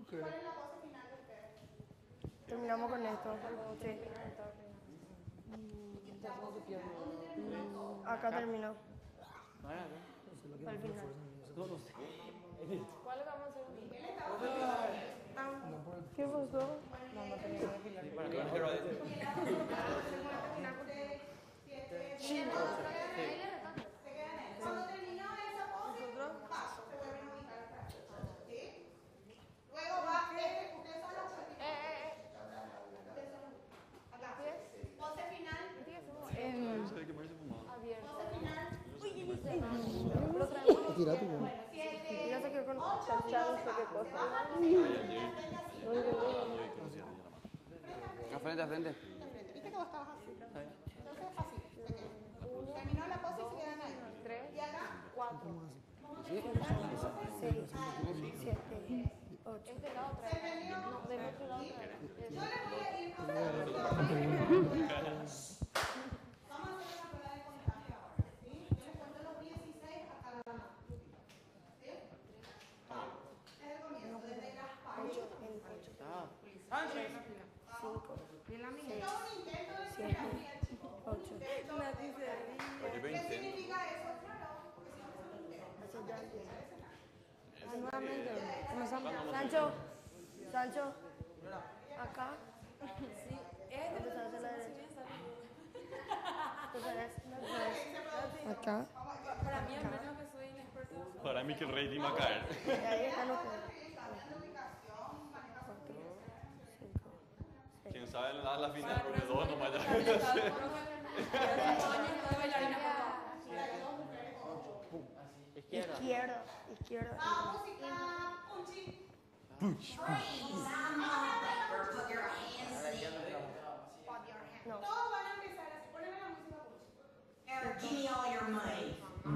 ¿Cuál es la pose final de ustedes? Terminamos con esto. Sí. Acá terminó. Al final. ¿Cuál vamos a hacer? ¿Qué pasó? No, no tenía que desfilar. Cuando terminó esa pose, paso, se vuelven a ubicar acá. ¿Sí? Luego va, ustedes son los acá. Pose final. Pose final. Ya se quedó con chanchado, no sé qué cosa. A frente, a frente. Viste que vos estabas así. Entonces, así. Terminó la pose y se quedan ahí. 3, Y acá, 4. 6, 7, 8. Este lado otra se vez. peleó. No, del otro lado otra vez. Yo les voy a ir a hacer Vamos a hacer una prueba de contagio ahora. ¿Sí? Yo les cuento los 16 a cada mano. ¿Sí? Vamos. Desde el comienzo, desde las palmas. 5, Esto es un intento de geografía, chicos. 8. ¿Qué significa eso? Claro, porque si no se lo intento. Nuevamente. Sancho. Sancho. Acá. Sí, Empezar a hacer la derecha. Acá. para mí, al menos que soy inexperta. Para mí que el rating va a caer. Y ahí están los Quién sabe le das la final porque dos nomás ya. Izquierda. Izquierda. Música, punchi. Punch. No. Todos van a empezar así. Poneme la música punchi. Eric, give me all your money.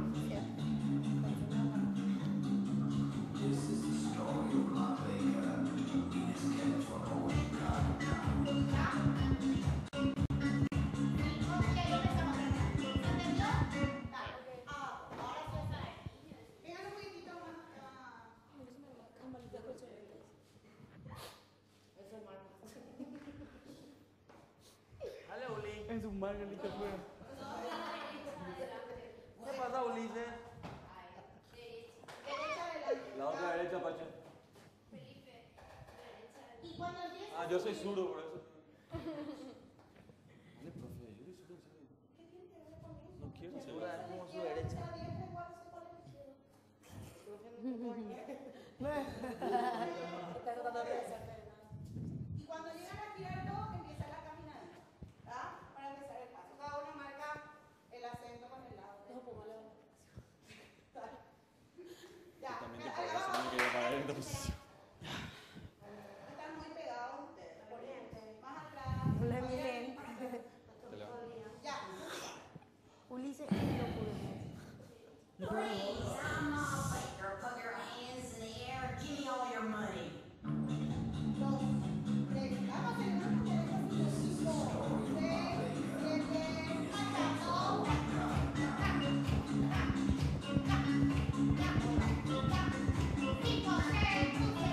Vengan un poquitito más acá. Es un margarita fuera. ¿Qué pasa, Ulises? Derecha adelante. La otra derecha, Pacha. Y cuando empieces. Ah, yo soy zurdo por eso. Dale, profe, yo soy zurdo. No quiero ser. Como su derecha. Y cuando llegan a girar dos, empieza la caminadita. ¿Ah? Para empezar el paso. Cada uno marca el acento con el lado. Ya. También te puedo hacer que ir para esta posición. Están muy pegados ustedes. Más atrás. Le miren. Ya. Ulises y lo puro. Please, I'm not Baker. Put your hands in the air. Give me all your money. Dos, tres. Vamos a hacer una derecha. 5, 6, 7, acá. Cinco, seis,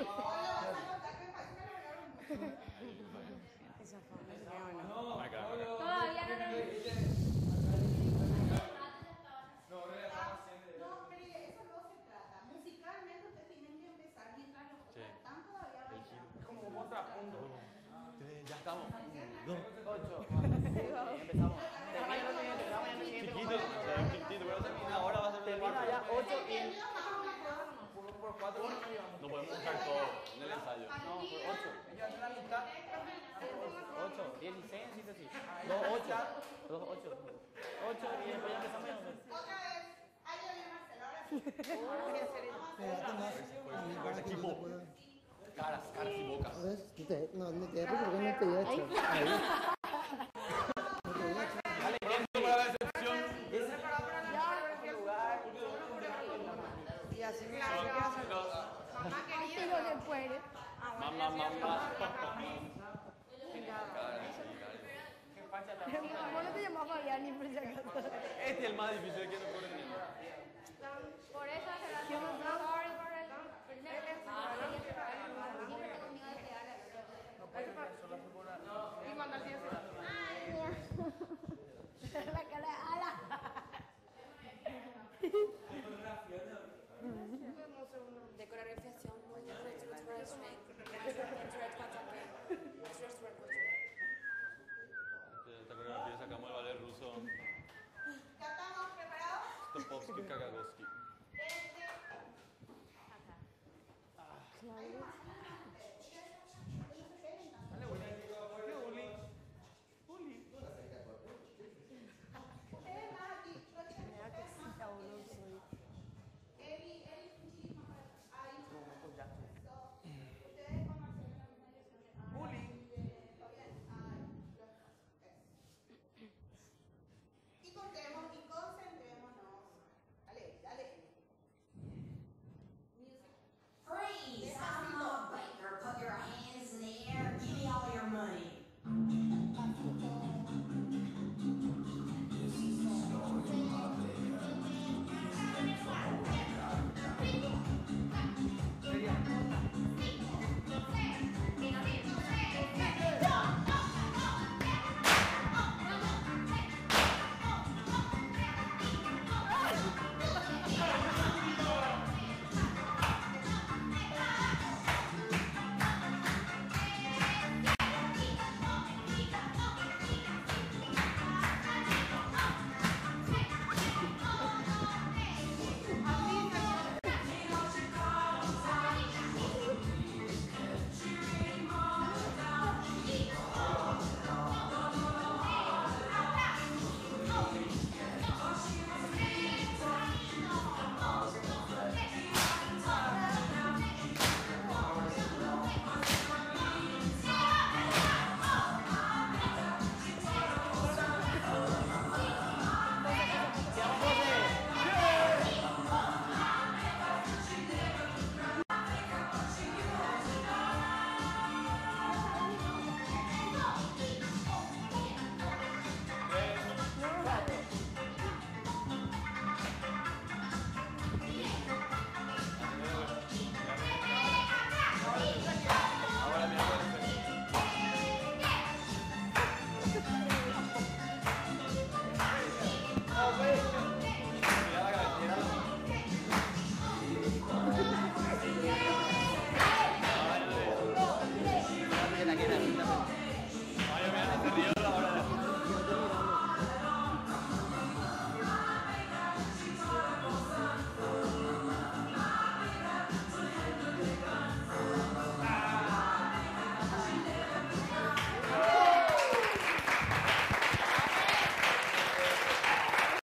Esa familia, bueno. Todavía no lo No, mire, eso no se trata. Musicalmente ustedes tienen que empezar mientras los otros están todavía bailando. Como contrapunto. Ya estamos. Ocho. Empezamos. Termina lo siguiente, la mañana siguiente. Chiquito, o sea, un chiquitito, pero termina ahora va a ser Termina ya 8 y Entendido más o menos. por 4 horas no llevamos. No podemos usar todo en el ensayo. No, por 8. Ellos hacen la mitad. 8, 16, sí, sí. 2, 8. 2, 8. 8 y después ya empezamos. Otra vez. Ahí ya viene Marcelo, ahora sí. Pues equipo. Caras y bocas. No, no te porque no te voy a echar. Ahí. Pronto para la excepción. Y así me Son los Tiro después. mamá. ¿Cómo no te llamas Fabián ni por si acaso? Este es el más difícil que no corre ni nada. Por eso se la dio por eso. Y cuando el día La cara de ala. de coreografiación, Esta coreografía sacamos el ballet ruso. ¿Ya estamos preparados? Topovsky Kagagovsky. Desde...